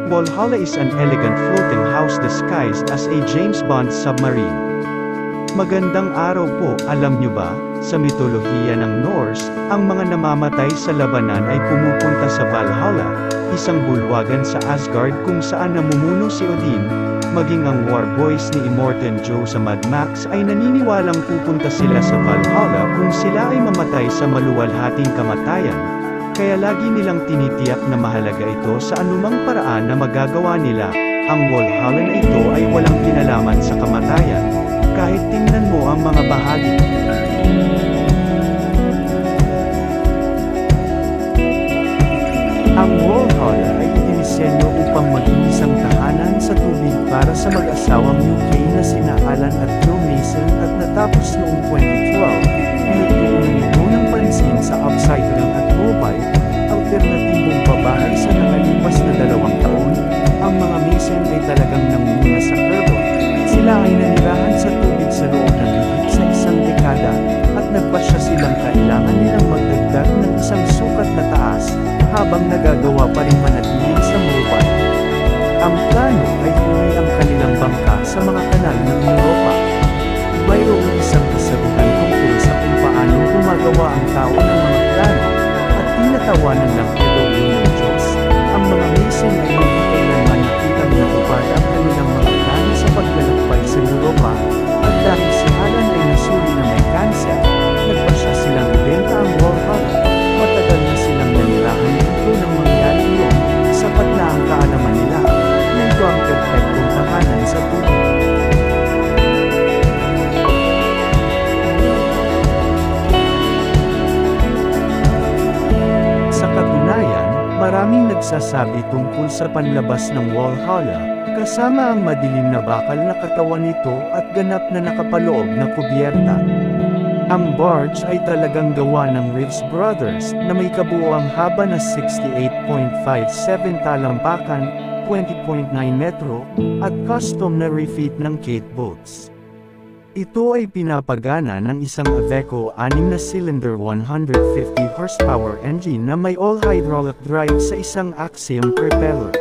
Walhalla is an elegant floating house disguised as a James Bond submarine. Magandang araw po, alam nyo ba, sa mitolohiya ng Norse, ang mga namamatay sa labanan ay pumupunta sa Walhalla, isang bulwagan sa Asgard kung saan namumuno si Odin. Maging ang war boys ni Immortan Joe sa Mad Max ay naniniwalang pupunta sila sa Walhalla kung sila ay mamatay sa maluwalhating kamatayan. Kaya lagi nilang tinitiyak na mahalaga ito sa anumang paraan na magagawa nila. Ang Walhalla na ito ay walang kinalaman sa kamatayan. Kahit tingnan mo ang mga bahagi. Ang Walhalla ay idinisenyo upang maging isang tahanan sa tubig para sa mag-asawang UK na sina Alan at Joe Mason at natapos noong 2012, pinagtuunan ito ng pansin sa Upside Down at Mobile, alternatibong pabahay sa nakalipas na 2 taon. Ang mga Mason ay talagang nangunguna sa Kerbal. Sila ay nanirahan sa tubig sa loob ng higit sa 1 dekada, at nagpasya silang kailangan nilang magdagdag ng isang sukat na taas, habang nagagawa pa rin manatili sa Mobile. Ang plano ay tuloy ang kanilang bangka sa mga kanal ng Europa. Mayroong isang kasagutan tungkol sa kung paano gumagawa ang tao ng mga plano, at tinatawanan ng Elohim ng Diyos. Ang mga Mason ay hindi kailanman nakitang natupad ang kanilang mga plano sa paglalakbay sa Europa, at dahil si Alan ay nasuri na may cancer, nagpasya silang ibenta ang Walhalla. Matagal na silang nanirahan dito nang mangyari yun, sapat na ang kaalaman nila, na ito ang perfectong tahanan sa tubig. Sa katunayan, maraming nagsasabi tungkol sa panlabas ng Walhalla, kasama ang madilim na bakal na katawan nito at ganap na nakapaloob na kubyerta. Ang barge ay talagang gawa ng Reeves Brothers, na may kabuoang haba na 68.57 talampakan, 20.9 metro, at custom na refit ng Kate boats. Ito ay pinapagana ng isang Iveco 6 na cylinder 150 horsepower engine na may all-hydraulic drive sa isang axiom propeller.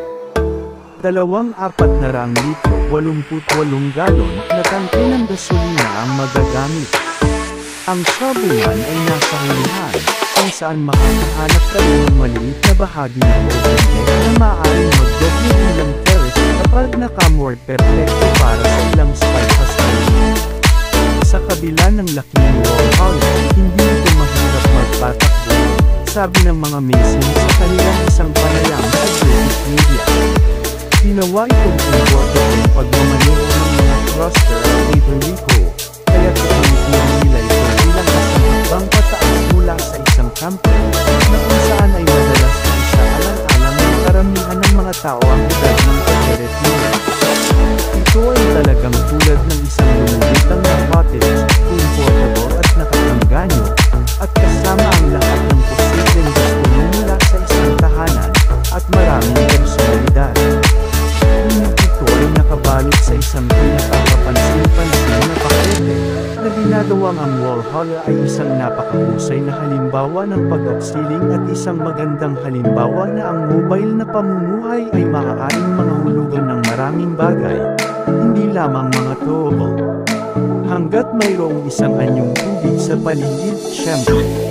200 litro, 88 galon, na tangke ng gasolina ang magagamit. Ang Submarine ay nasa hulihan, kung saan makakahanap kayo ng maliit na bahagi ng overdeck na maaaring magdoble bilang terrace kapag nakamord perfecto para sa ilang spy hostels. Sa kabila ng laking Walhalla, hindi ito mahirap magpatakbo, sabi ng mga Mason sa kanilang isang panayam sa British media. Ginawa itong comfortable pagmamaneho ng mga thruster at hydraulico, kaya tutulitin nila ito bilang isang habang pataas mula sa isang camper, na kung saan ay madalas na isaalang-alang ng karamihan ng mga tao ang edad ng pagre-retiro. Ito ay talagang tulad ng isang lumulitang na cottage, comfortable at nakatangganyo, at kasama ang lahat ng posibleng gusto mula sa isang tahanan, at maraming personalidad. Ngunit ito ay nakabalot sa isang pinakapansin-pansin na pakete, na ginagawang ang Walhalla ay isang napakahusay na halimbawa ng pag-upskilling at isang magandang halimbawa na ang mobile na pamumuhay ay maaaring mahulugan ng maraming bagay, hindi lamang mga tao. Hanggat mayroong isang anyong tubig sa paligid, syempre.